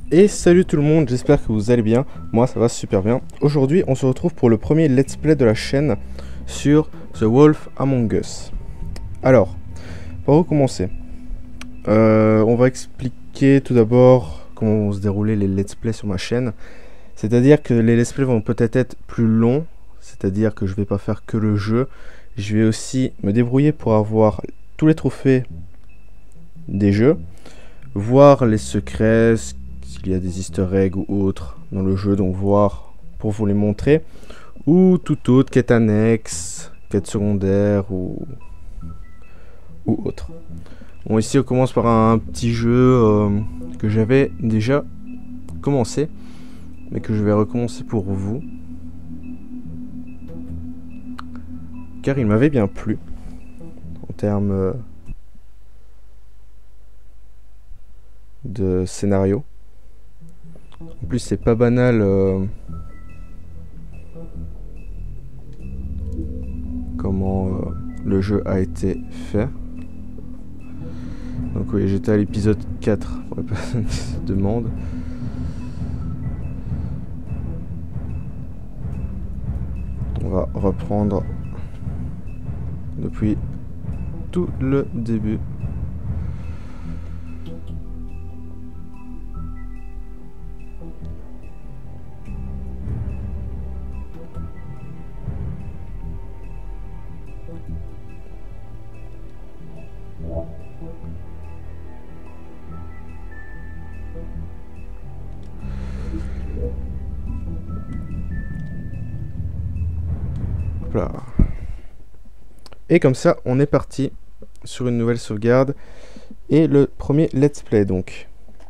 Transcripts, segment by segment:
Et salut tout le monde, j'espère que vous allez bien. Moi ça va super bien. Aujourd'hui on se retrouve pour le premier let's play de la chaîne sur The Wolf Among Us. Alors, par où commencer? On va expliquer tout d'abord comment vont se dérouler les let's play sur ma chaîne. C'est-à-dire que les let's play vont peut-être être plus longs, c'est-à-dire que je vais pas faire que le jeu. Je vais aussi me débrouiller pour avoir tous les trophées des jeux, voir les secrets, s'il y a des easter eggs ou autres dans le jeu, donc voir pour vous les montrer, ou tout autre, quête annexe, quête secondaire ou autre. Bon, ici on commence par un petit jeu que j'avais déjà commencé, mais que je vais recommencer pour vous, car il m'avait bien plu en termes de scénario. En plus c'est pas banal comment le jeu a été fait. Donc oui, j'étais à l'épisode 4 pour les personnes qui se demandent. On va reprendre depuis tout le début. Là. Et comme ça, on est parti sur une nouvelle sauvegarde et le premier let's play donc.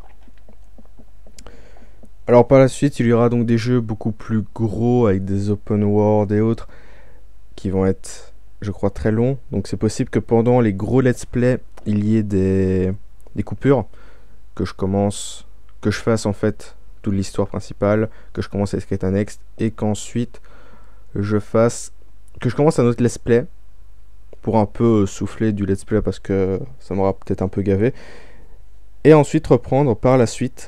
Alors par la suite, il y aura donc des jeux beaucoup plus gros avec des open world et autres qui vont être, je crois, très longs. Donc c'est possible que pendant les gros let's play, il y ait des coupures, que je fasse en fait toute l'histoire principale, que je commence les quêtes annexes et qu'ensuite je commence un autre let's play pour un peu souffler du let's play parce que ça m'aura peut-être un peu gavé, et ensuite reprendre par la suite.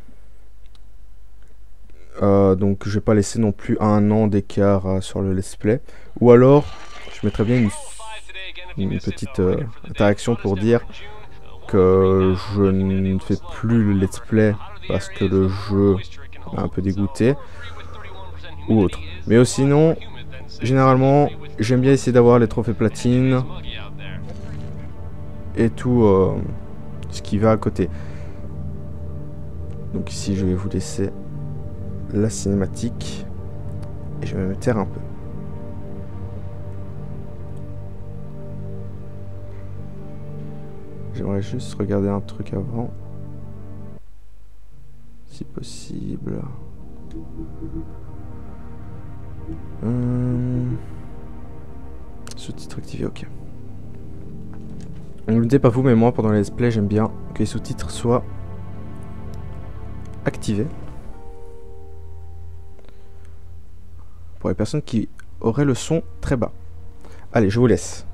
Donc je vais pas laisser non plus un an d'écart sur le let's play, ou alors je mettrais bien une petite interaction pour dire que je ne fais plus le let's play parce que le jeu m'a un peu dégoûté ou autre. Mais sinon, généralement, j'aime bien essayer d'avoir les trophées platine et tout ce qui va à côté. Donc ici, je vais vous laisser la cinématique et je vais me taire un peu. J'aimerais juste regarder un truc avant, si possible. Sous-titres activés, ok. Ne me dites pas vous, mais moi pendant les let's play j'aime bien que les sous-titres soient activés. Pour les personnes qui auraient le son très bas. Allez, je vous laisse.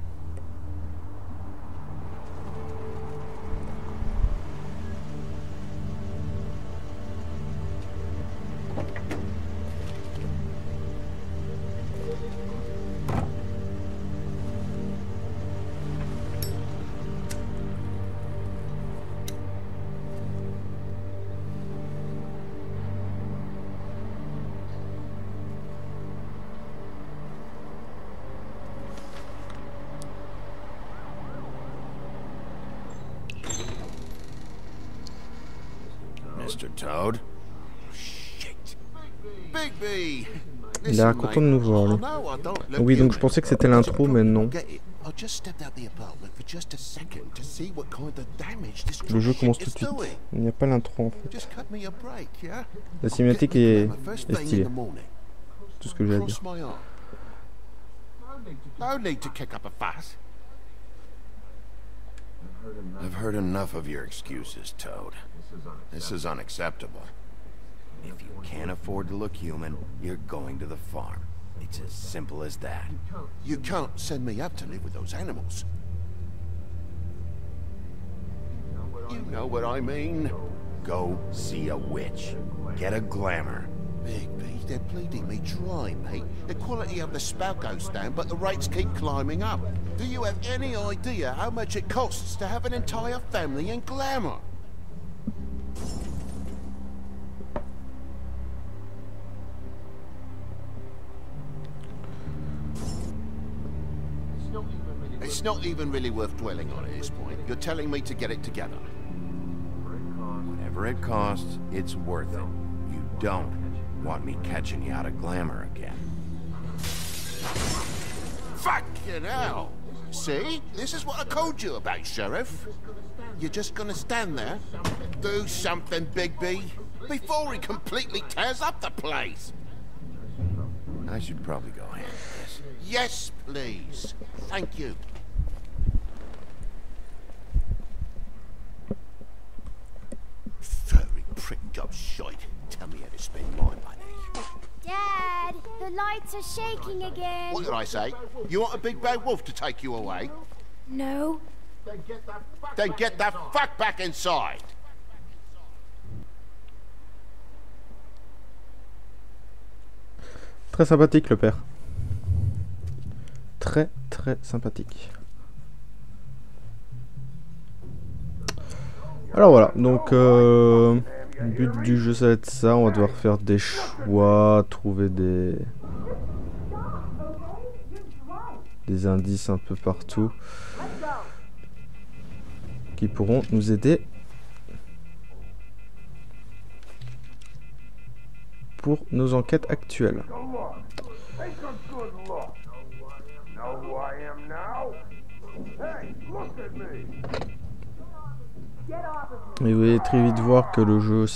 Mr. Toad? Shit. Bigby! Il a content de nous voir, lui. Oui, donc je pensais que c'était l'intro, mais non. Le jeu commence tout de suite. Il n'y a pas l'intro en fait. La cinématique est stylée. Tout ce que j'ai à dire. I've heard enough of your excuses, Toad. This is unacceptable. If you can't afford to look human, you're going to the farm. It's as simple as that. You can't send me up to live with those animals. You know what I mean? Go see a witch. Get a glamour. Bigby, they're bleeding me dry, mate. The quality of the spout goes down, but the rates keep climbing up. Do you have any idea how much it costs to have an entire family in glamour? It's not even really worth dwelling on at this point. You're telling me to get it together. Whatever it costs, it's worth it. You don't want me catching you out of glamour again. Fucking hell! See? This is what I told you about, Sheriff. You're just gonna stand there? Do something, Bigby, before he completely tears up the place! I should probably go handle this. Yes, please. Thank you. Very pricked up shite. Tell me how to spend my money. Dad, the lights are shaking again. What did I say? You want a big bad wolf to take you away? No. Then get the fuck back inside! Très sympathique le père. Très très sympathique. Alors voilà, donc le but du jeu ça va être ça, on va devoir faire des choix, trouver des indices un peu partout qui pourront nous aider pour nos enquêtes actuelles. Et vous allez très vite voir que le jeu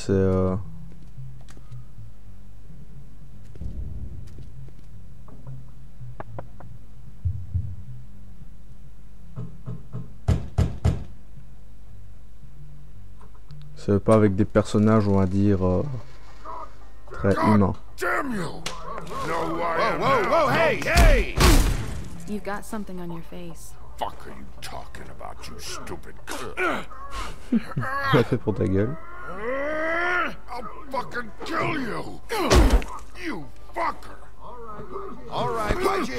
c'est pas avec des personnages on va dire très humains. Whoa, hey, hey! You've got something on your face. Fuck are you talking about, you stupid On l'a fait pour ta gueule. I'll fucking kill you! You fucker! Alright,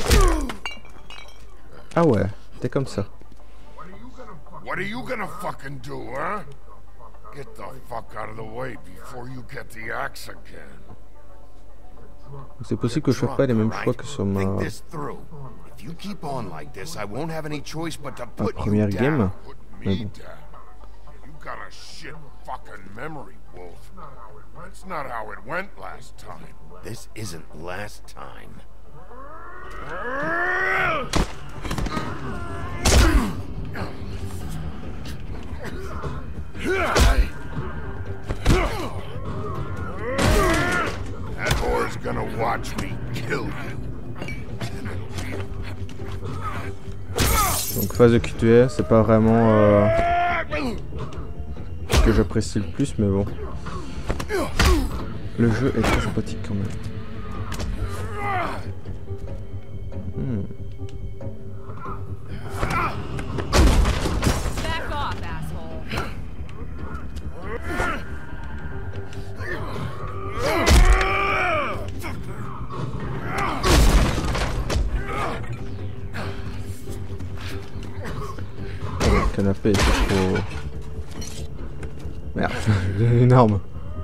Ah ouais, t'es comme ça. What are you gonna fucking do, huh? Get the fuck out of the way before you get the axe again. C'est possible que je fasse pas les mêmes choix que sur ma première game. Mais bon. You got a shit fucking memory, Wolf. That's not how it went last time. This isn't last time. That whore's gonna watch me kill you. Donc phase de QTE, c'est pas vraiment ce que j'apprécie le plus, mais bon. Le jeu est très sympathique quand même. Back off, asshole. Le canapé est trop... Merde, j'ai une arme.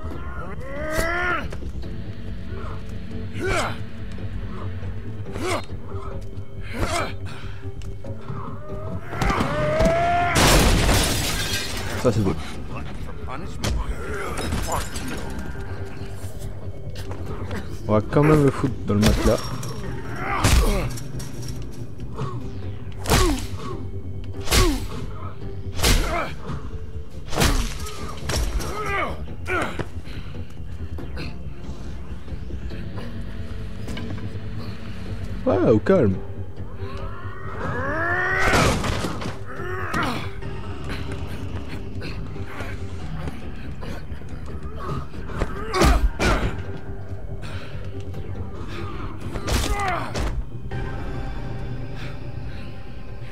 Ça c'est beau. On va quand même le foutre dans le matelas. Ouais, au calme.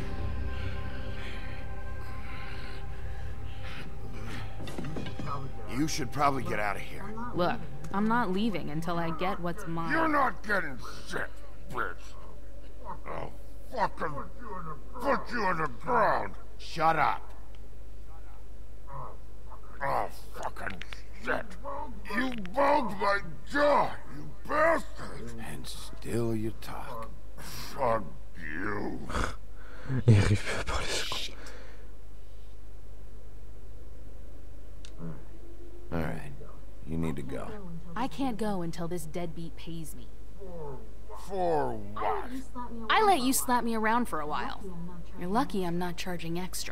You You should probably get out of here. Look, I'm not leaving until I get what's mine. You're not getting shit, bitch. I'll fucking put you in the ground. Shut up. Oh, fucking shit. You bugged my jaw, you bastard. And still you talk. Fuck you. Il arrive plus à parler ce con. All right. You need to go. I can't go until this deadbeat pays me. For what? I let you slap me around for a while. You're lucky I'm not charging extra.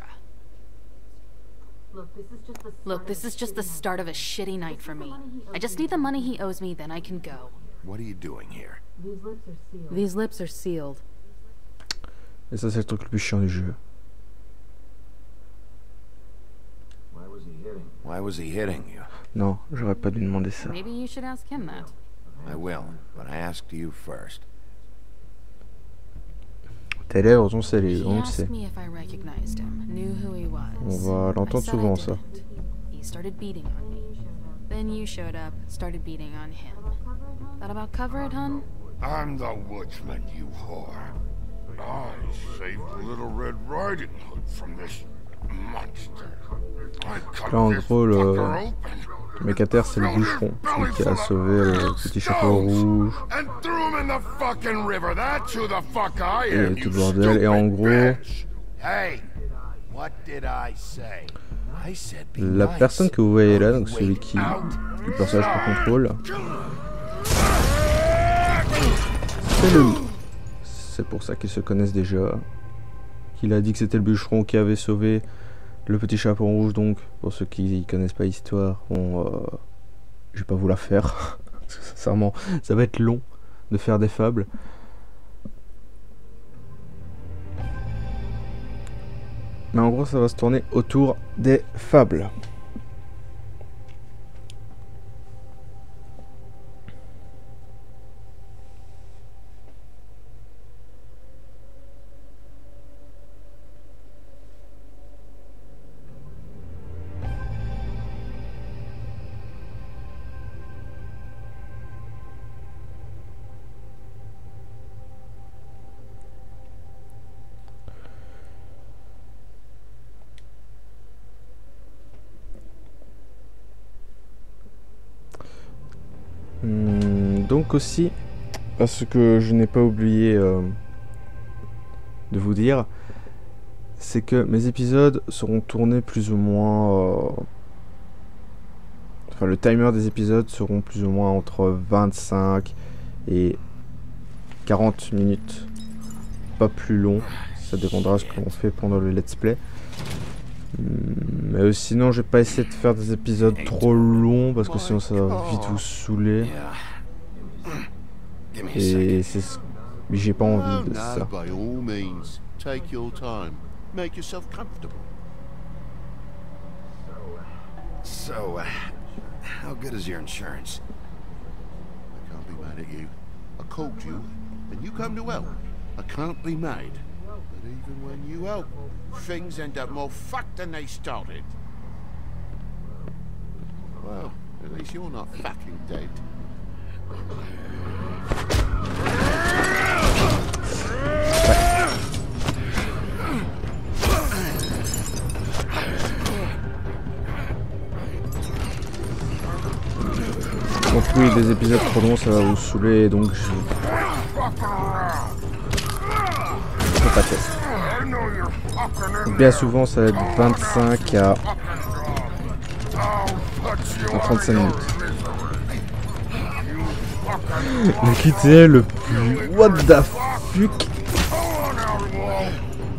Look, this is just the start of a shitty night for me. I just need the money he owes me, then I can go. What are you doing here? These lips are sealed. Et ça, c'est le truc le plus chiant du jeu. Why was he hitting you? Non, j'aurais pas dû demander ça. Maybe you should ask him that. I will, but I asked you first. Tes lèvres sont scellées, He on le asked sait. me if I recognized him, knew who he was. On va I l'entendre said souvent I ça. didn't. He started beating on me. Then you showed up, started beating on him. That about cover it, hun? I'm the woodsman, you whore. I saved Little Red Riding Hood from this monster. I cut Là, en this gros, fucker le open. Mécater, c'est le bûcheron, celui qui a sauvé le petit chapeau rouge And threw him in the fucking river. That's who the fuck I et am, tout you le bordel. Et en stupid gros, bitch. Hey, what did I say? I said be la nice. personne que vous voyez là, donc Wait celui qui, out. le personnage qu'on contrôle, c'est le... C'est pour ça qu'ils se connaissent déjà. Qu'il a dit que c'était le bûcheron qui avait sauvé le petit chapeau rouge, donc pour ceux qui connaissent pas l'histoire, bon, je vais pas vous la faire. Parce que sincèrement, ça va être long de faire des fables. Mais en gros, ça va se tourner autour des fables. Donc aussi, parce que je n'ai pas oublié de vous dire, c'est que mes épisodes seront tournés plus ou moins... Enfin, le timer des épisodes seront plus ou moins entre 25 et 40 minutes. Pas plus long, ça dépendra de ce que l'on fait pendant le let's play. Mais sinon, je vais pas essayer de faire des épisodes trop longs parce que sinon ça va vite vous saouler. Yeah. Give me a Et second. j'ai pas Oh, envie de no, ça. by all means. Take your time. Make yourself comfortable. So, how good is your insurance? I can't be mad at you. I called you, and you come to help. I can't be mad. But even when you help, things end up more fucked than they started. Well, at least you're not fucking dead. Donc oui, des épisodes trop longs, ça va vous saouler, donc je peux pas tester. I know you're fucking in Donc bien souvent, ça va être 25 à fucking job. I'll put you 35 out of minutes. your misery. You fucking Le QTE le plus... What the fuck? Come on, outlaw.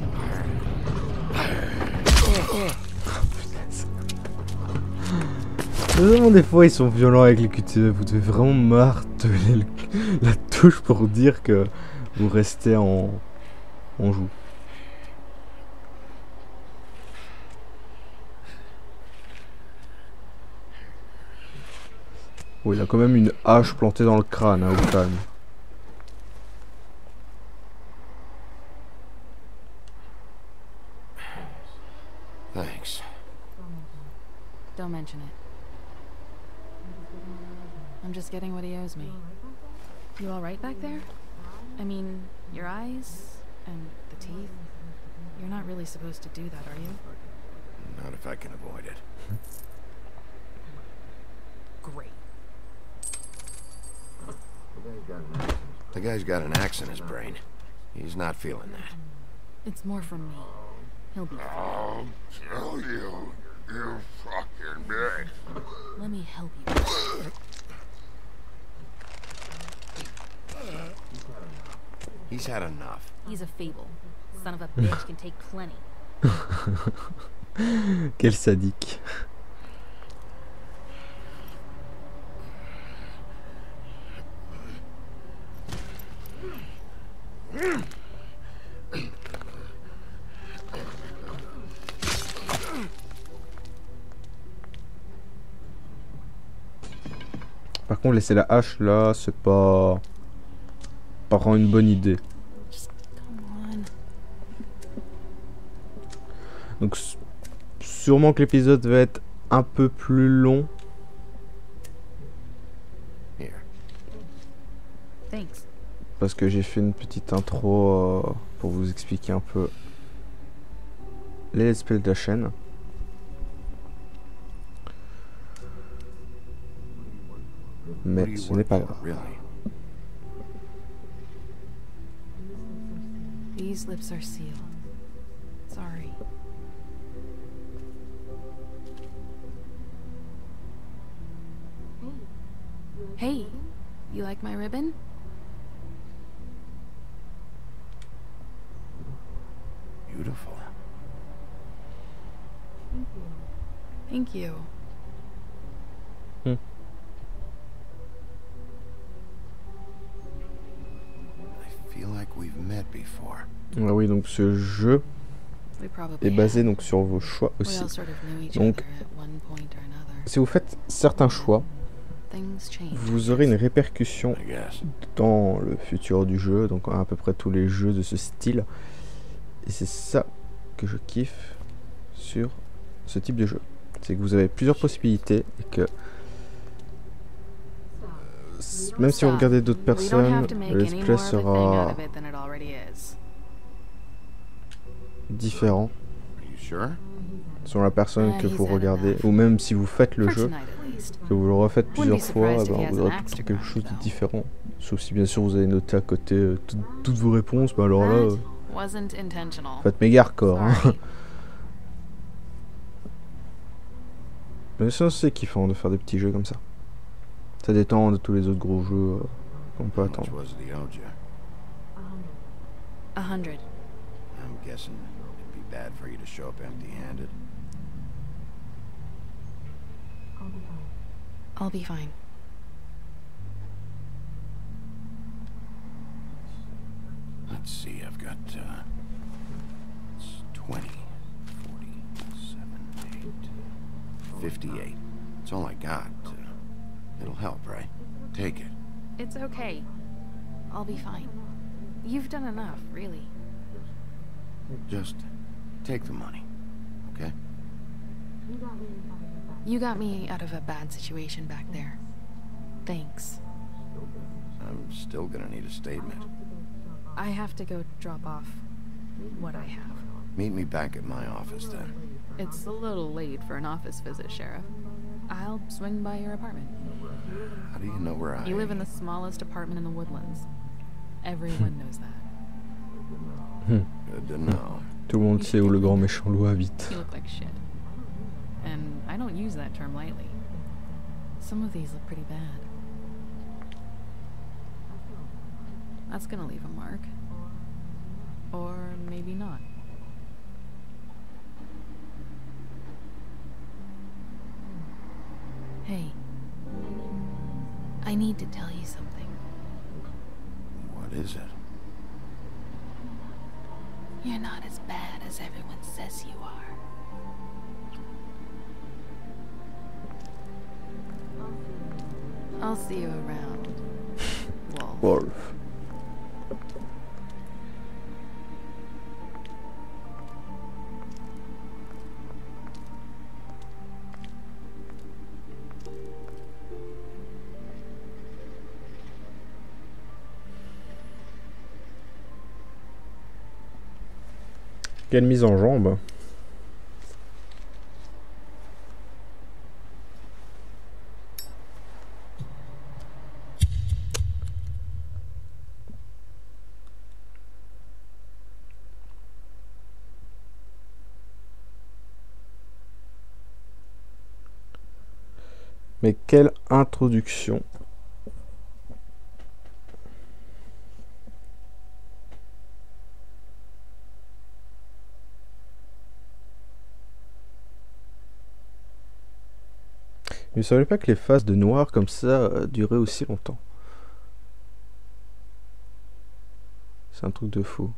Vraiment, des fois, ils sont violents avec les QTE. Vous devez vraiment marteler la touche pour dire que vous restez en joue. Oh, il a quand même une hache plantée dans le crâne, hein, au calme. Thanks. Don't mention it. I'm just getting what he owes me. You all right back there? I mean, your eyes and the teeth. You're not really supposed to do that, are you? Not if I can avoid it. Great. The guy's got an axe in his brain. He's not feeling that. It's more from me. He'll be fine. I'll tell you, you fucking bitch. Let me help you. He's had enough. He's a fable. Son of a bitch can take plenty. Quel sadique. Par contre, laisser la hache là, c'est pas vraiment une bonne idée. Just come on. Donc sûrement que l'épisode va être un peu plus long. Here. Thanks. Parce que j'ai fait une petite intro pour vous expliquer un peu les let's play de la chaîne. What do Mais you ce work n'est pas for, grave. really? These lips are sealed. Sorry. Hey, you like my ribbon? Beautiful. Thank you. I feel like we've met before. Ah oui, donc ce jeu We probably est basé have. donc sur vos choix We aussi. all sort of knew each Donc, other at one point or another. si vous faites certains choix, Things change. vous aurez une répercussion I guess. dans le futur du jeu, donc à peu près tous les jeux de ce style. Et c'est ça que je kiffe sur ce type de jeu. C'est que vous avez plusieurs possibilités et que même si vous regardez d'autres We don't have personnes, to make le let's any play more of a thing out sera of it than it already is. différent Are you sure? selon la personne Ah, que he's vous had regardez, enough. ou même si vous faites le For jeu, tonight at least. que vous le refaites Wouldn't be plusieurs fois, surprised if he ben, has vous an aurez axe to toujours quelque grind, chose de though. différent. Sauf si bien sûr vous avez noté à côté toutes vos réponses, ben alors là, That wasn't intentional. faites méga hardcore. Hein. Sorry. Mais ça c'est kiffant de faire des petits jeux comme ça. Ça détend de tous les autres gros jeux qu'on peut How much attendre. was it he owed you? 100. I'm guessing it'd be bad for you to show up empty-handed. I'll be fine. Let's see, I've got, it's 20, 47, 8, 58. It's all I got. It'll help, right? Take it. It's okay. I'll be fine. You've done enough, really. Just take the money, okay? You got me out of a bad situation back there. Thanks. I'm still gonna need a statement. I have to go drop off what I have. Meet me back at my office then. It's a little late for an office visit, Sheriff. I'll swing by your apartment. How do you know where I You live in the smallest apartment in the Woodlands. Everyone knows that. Good to know. Tout le monde sait où le grand méchant loup habite. You look like shit. And I don't use that term lightly. Some of these look pretty bad. That's gonna leave a mark. Or maybe not. Hey. I need to tell you something. What is it? You're not as bad as everyone says you are. I'll see you around, Wolf. Wolf. Quelle mise en jambe. Mais quelle introduction. Je ne savais pas que les phases de noir comme ça duraient aussi longtemps. C'est un truc de fou.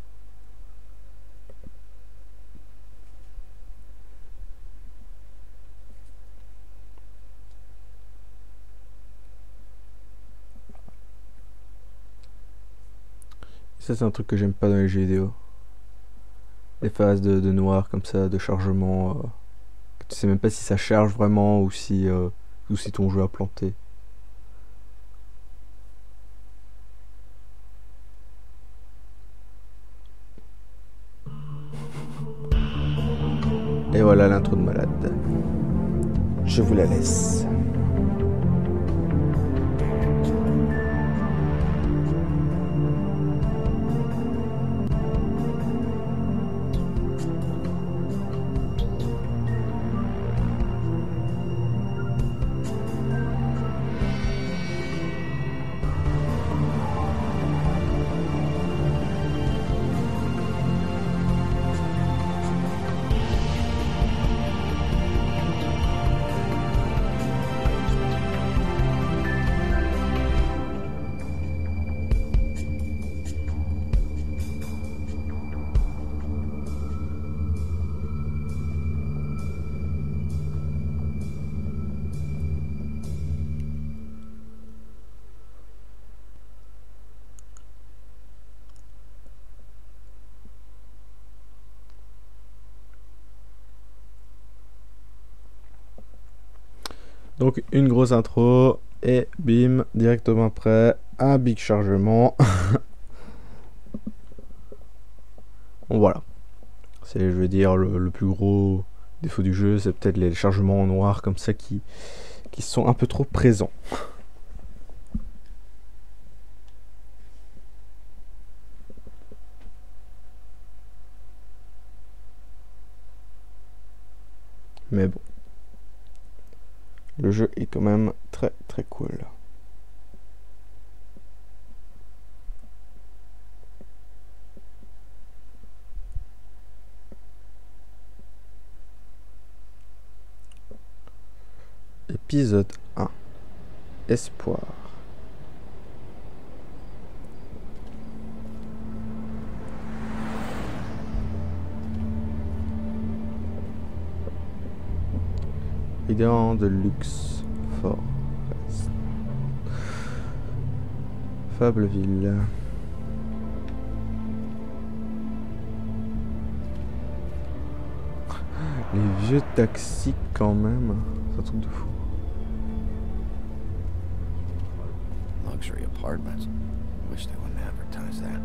Ça c'est un truc que j'aime pas dans les jeux vidéo. Les phases de noir comme ça, de chargement. Tu sais même pas si ça charge vraiment ou si ton jeu a planté. Et voilà l'intro de malade. Je vous la laisse. Donc une grosse intro et bim, directement après, un big chargement. Bon voilà. C'est, je veux dire, le plus gros défaut du jeu, c'est peut-être les chargements en noir comme ça qui sont un peu trop présents. Mais bon. Le jeu est quand même très très cool. Épisode 1. Espoir. Idéal de luxe Forest. Fableville. Les vieux taxis quand même. C'est un truc de fou. Luxury apartments. Wish they wouldn't advertise that.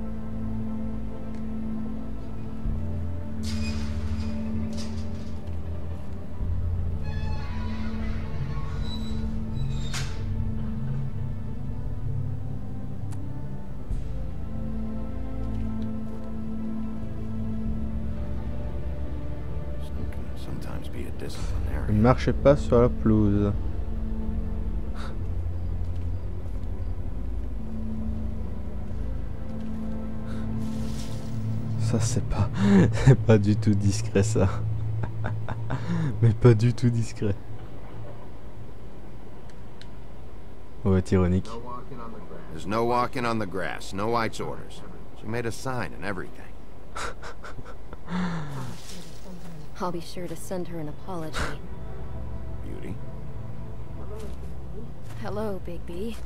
Sometimes be a Ne disciplinarian. marchez pas sur la pelouse. Ça c'est pas du tout discret ça. Mais pas du tout discret. On va être ironique. There's no walking on the grass. No White's orders. She made a sign and everything. I'll be sure to send her an apology. Beauty. Hello, Bigby.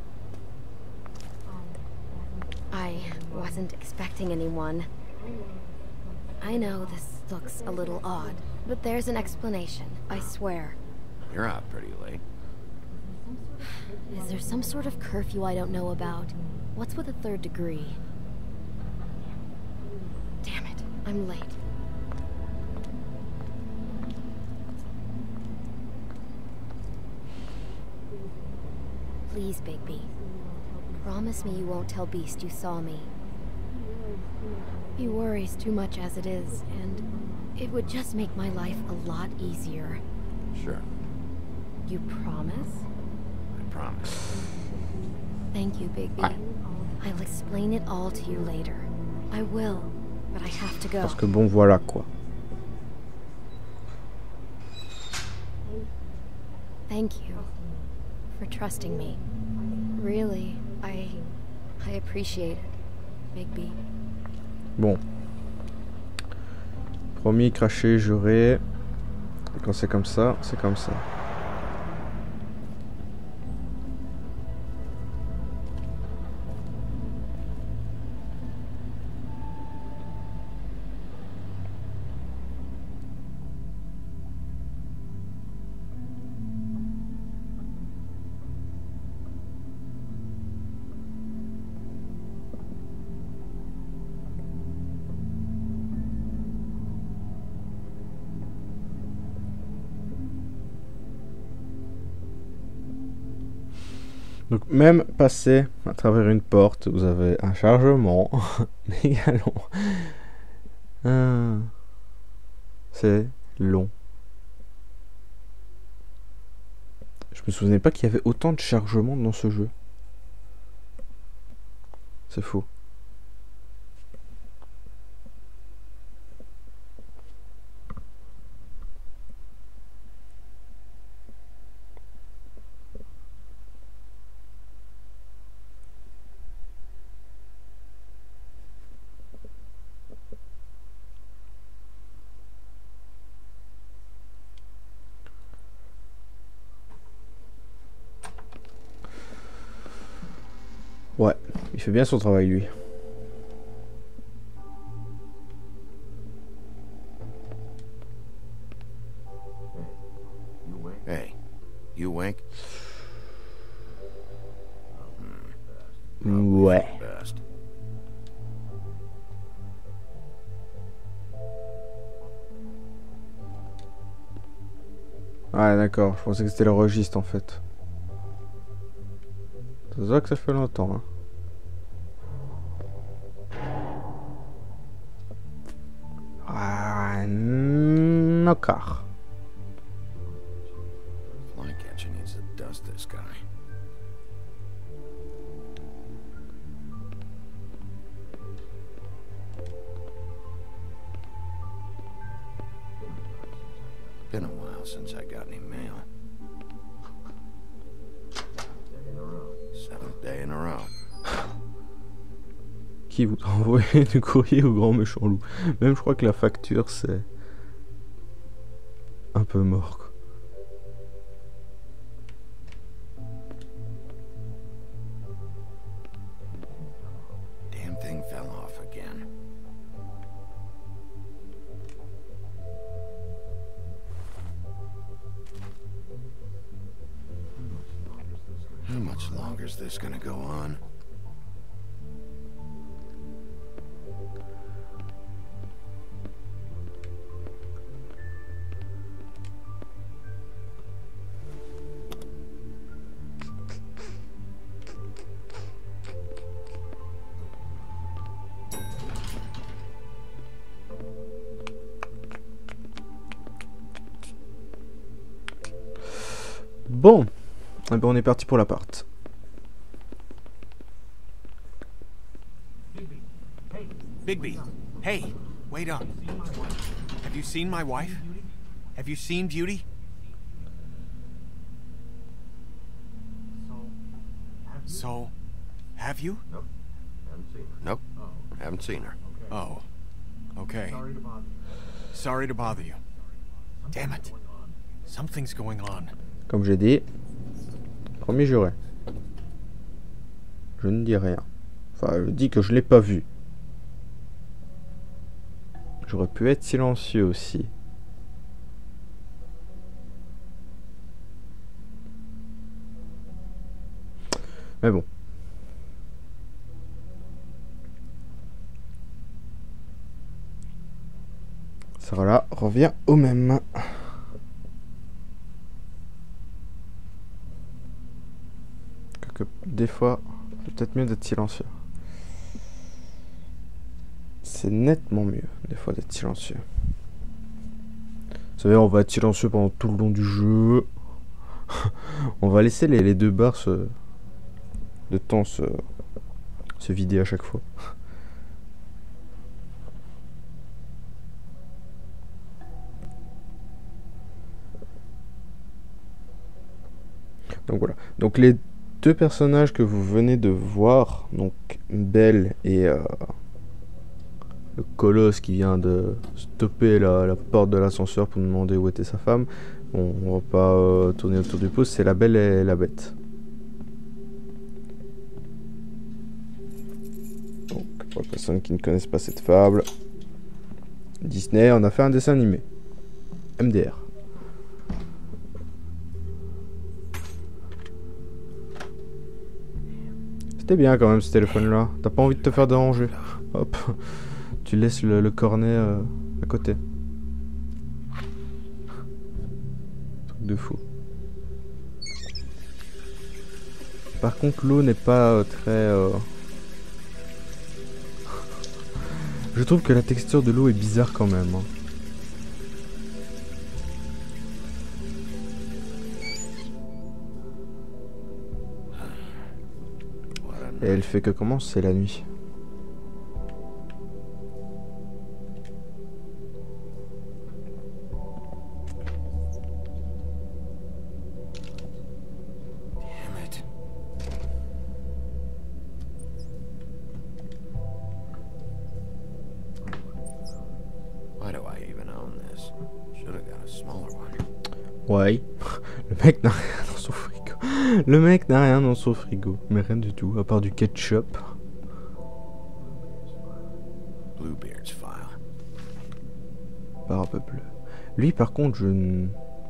I wasn't expecting anyone. I know this looks a little odd, but there's an explanation, I swear. You're out pretty late. Is there some sort of curfew I don't know about? What's with a third degree? Damn it, I'm late. Please, Bigby. Promise me you won't tell Beast you saw me. He worries too much as it is, and it would just make my life a lot easier. Sure, You promise? I promise. Thank you, Bigby. I'll explain it all to you later. I will, but I have to go. Parce que bon, voilà quoi. Thank you for trusting me. Really, I appreciate it, Bigby. Bon. Promis, craché, juré. Quand c'est comme ça, c'est comme ça. Donc même passer à travers une porte, vous avez un chargement, mais allons. C'est long. Je me souvenais pas qu'il y avait autant de chargements dans ce jeu. C'est fou. Ouais, il fait bien son travail lui. Hey, you wink? Ouais. Best. Ah d'accord, je pensais que c'était le registre en fait. Ça se voit que ça fait longtemps. Hein. Ah, knocker. Flycatcher needs to dust this guy. Been a while since I got any mail. 7th day in a row. Qui vous a envoyé du courrier au grand méchant loup. Même je crois que la facture c'est un peu mort. Quoi. Damn thing fell off again. How much longer is this gonna go on? Bon, eh ben, on est parti pour l'appart. Bigby, hey, wait up. Have you seen my wife? Have you seen Beauty? So, have you? Nope, haven't seen her. Oh, okay. Sorry to bother you. Damn it. Something's going on. Comme j'ai dit, promis juré. Je ne dis rien. Enfin, je dis que je l'ai pas vu. J'aurais pu être silencieux aussi. Mais bon. Ça voilà, revient au même. des fois, c'est peut-être mieux d'être silencieux. C'est nettement mieux, des fois, d'être silencieux. Vous savez, on va être silencieux pendant tout le long du jeu. On va laisser les deux barres de temps se vider à chaque fois. Donc voilà. Donc les deux personnages que vous venez de voir, donc Belle et le colosse qui vient de stopper la porte de l'ascenseur pour nous demander où était sa femme. Bon, on va pas tourner autour du pot, c'est la Belle et la Bête. Donc pour les personnes qui ne connaissent pas cette fable, Disney en a fait un dessin animé. MDR. C'était bien quand même ce téléphone là. T'as pas envie de te faire déranger. Hop. Tu laisses le cornet à côté. Truc de fou. Par contre l'eau n'est pas très... Je trouve que la texture de l'eau est bizarre quand même. Hein. Et elle fait que comment? C'est la nuit. Ouais. Le mec n'a rien dans son frigo. Le mec n'a rien dans son frigo. Mais rien du tout, à part du ketchup. Bluebeard's file. Barbe bleue. Lui par contre je ne...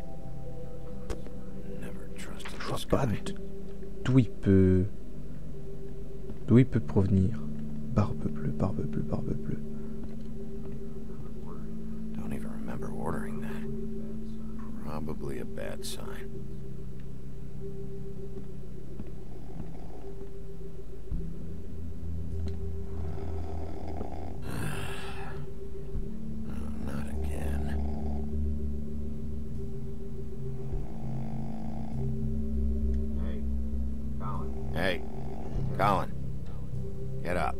Je vois pas d'où il peut... D'où il peut provenir. Barbe bleue, barbe bleue, barbe bleue. Don't even remember ordering that. Probably a bad sign. Not again. Hey, Colin. Get up.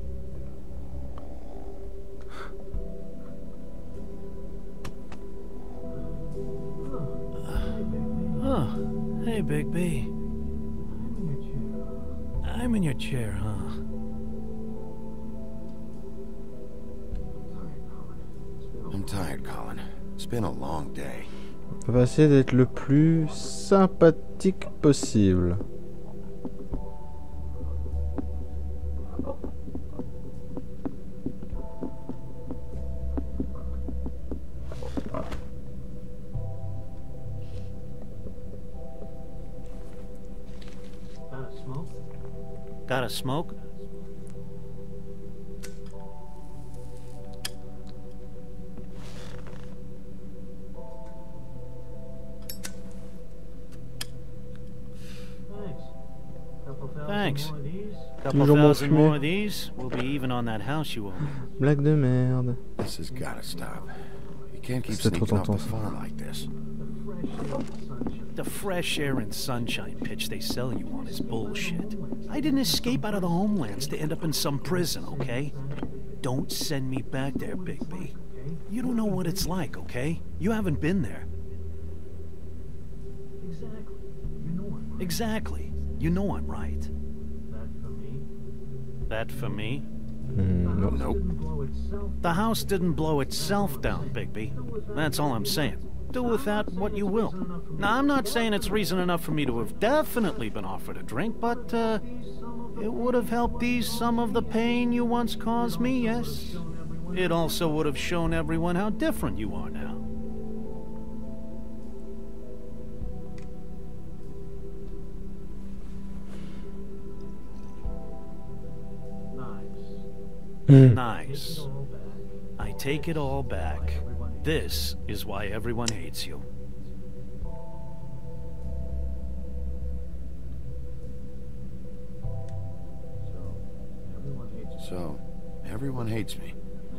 Oh, hey, Big B. I'm in your chair, huh? I'm tired, Colin. It's been a long day. On va essayer d'être le plus sympathique possible. Got a smoke? Thanks. Couple thousand more of these, we'll be even on that house you own. Blague de merde. This has gotta stop. You can't keep sneaking off the farm like this. The fresh air and sunshine pitch they sell you on is bullshit. I didn't escape out of the homelands to end up in some prison, okay? Don't send me back there, Big B. You don't know what it's like, okay? You haven't been there. Exactly. You know I'm right. That for me? No. Nope. The house didn't blow itself down, Bigby. That's all I'm saying. Do with that what you will. Now, I'm not saying it's reason enough for me to have definitely been offered a drink, but, it would have helped ease some of the pain you once caused me, yes? It also would have shown everyone how different you are now. Nice. I take it all back. This is why everyone hates you. So, everyone hates me.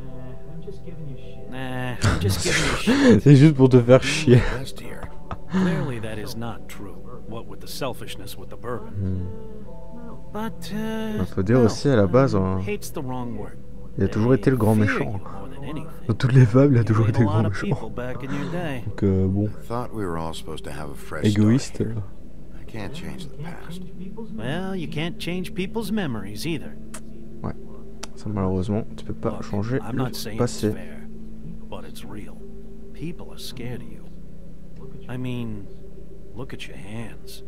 Nah, I'm just giving you shit. C'est juste pour te faire chier. Best here. Clearly that is not true. What with the selfishness with the bourbon. But, faut dire aussi à la base, hate's the wrong word. il a toujours été le grand méchant. Dans toutes les fables, il a toujours été le grand méchant. Donc bon, I thought we were all supposed to have a fresh égoïste. start. I can't change the past. Well, you can't change people's memories either. Ouais, ça malheureusement, tu peux pas changer I'm not saying le it's passé. fair, but it's real. People are scared of you. I mean, look at your hands.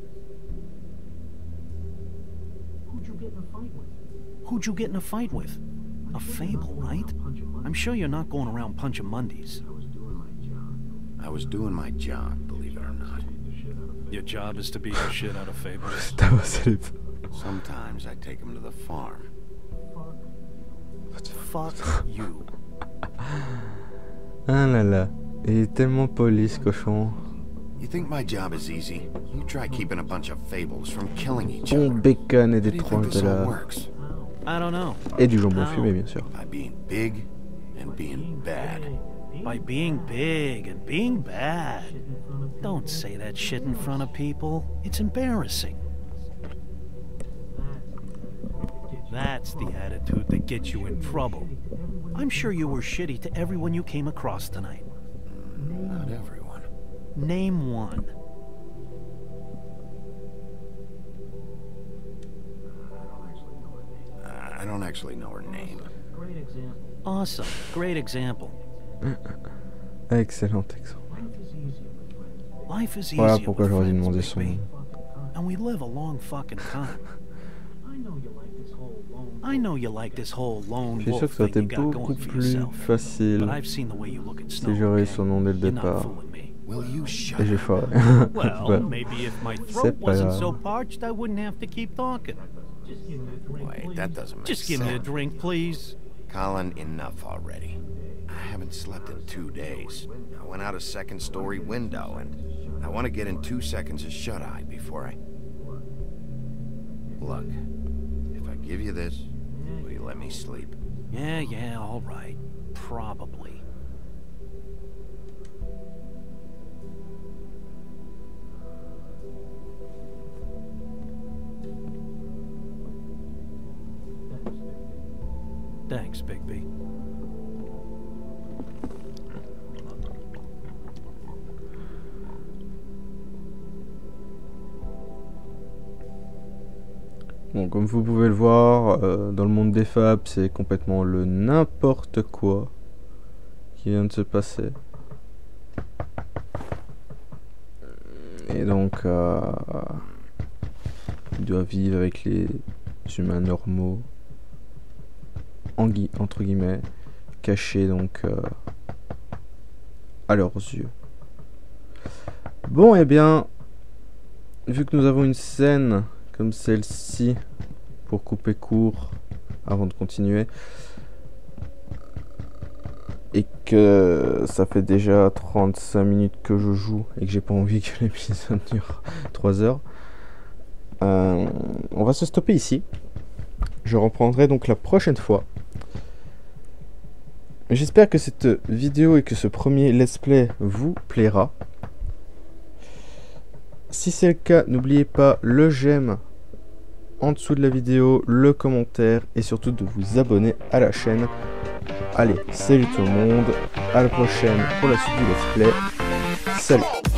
Who'd you get in a fight with? A fable, right? I'm sure you're not going around punching Mondays. I was doing my job, believe it or not. Your job is to beat the shit out of fables. Sometimes I take them to the farm. Fuck you. Ah là là, il est tellement poli ce cochon. You think my job is easy? You try keeping a bunch of fables from killing each Bon other. bacon et How des do you think tranches this de all la... works? I don't know. Et du jambon How? fumé bien sûr. By being big and being bad. By being big and being bad. Don't say that shit in front of people. It's embarrassing. That's the attitude that gets you in trouble. I'm sure you were shitty to everyone you came across tonight. Not everyone. Name one. I don't actually know her name. Awesome. Great example. Excellent exemple. Life is Voilà easier pourquoi with j'aurais dû friends, demander Big son B. nom. And we live a long fucking time. I know you like this whole lone Je suis sûr wolf que ça aurait thing été you got beaucoup going for plus yourself. facile But I've seen the way you look at Snow. si j'aurais eu Okay? son nom dès le You're not départ. fooling me. Will you shut Et j'ai up? foiré. Well, Bah, maybe if my c'est throat pas wasn't grave. so parched, I wouldn't have to keep talking. Wait, that doesn't make Just give me a sense. drink, please. Colin, enough already. I haven't slept in 2 days. I went out a second-story window, and I want to get in 2 seconds of shut-eye before I... Look, if I give you this, will you let me sleep? Yeah, all right. Probably. Thanks, Bigby. Bon, comme vous pouvez le voir, dans le monde des fables, c'est complètement le n'importe quoi qui vient de se passer. Et donc, ils doivent vivre avec les humains normaux, entre guillemets, cachés donc à leurs yeux. Bon, et bien, vu que nous avons une scène comme celle-ci pour couper court avant de continuer et que ça fait déjà 35 minutes que je joue et que j'ai pas envie que l'épisode dure 3 heures, on va se stopper ici. Je reprendrai donc la prochaine fois. J'espère que cette vidéo et que ce premier let's play vous plaira. Si c'est le cas, n'oubliez pas le j'aime en dessous de la vidéo, le commentaire et surtout de vous abonner à la chaîne. Allez, salut tout le monde, à la prochaine pour la suite du let's play. Salut.